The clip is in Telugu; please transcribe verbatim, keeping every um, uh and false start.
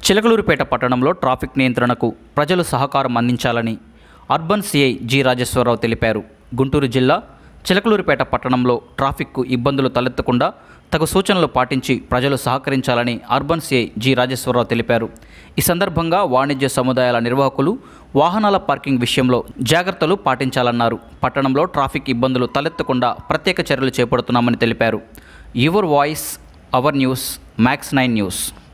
చిలకలూరిపేట పట్టణంలో ట్రాఫిక్ నియంత్రణకు ప్రజలు సహకారం అందించాలని అర్బన్ సిఐ జి రాజేశ్వరరావు తెలిపారు. గుంటూరు జిల్లా చిలకలూరిపేట పట్టణంలో ట్రాఫిక్కు ఇబ్బందులు తలెత్తకుండా తగు సూచనలు పాటించి ప్రజలు సహకరించాలని అర్బన్ సిఐ జి రాజేశ్వరరావు తెలిపారు. ఈ సందర్భంగా వాణిజ్య సముదాయాల నిర్వాహకులు వాహనాల పార్కింగ్ విషయంలో జాగ్రత్తలు పాటించాలన్నారు. పట్టణంలో ట్రాఫిక్ ఇబ్బందులు తలెత్తకుండా ప్రత్యేక చర్యలు చేపడుతున్నామని తెలిపారు. Your voice our news, Max Nine news.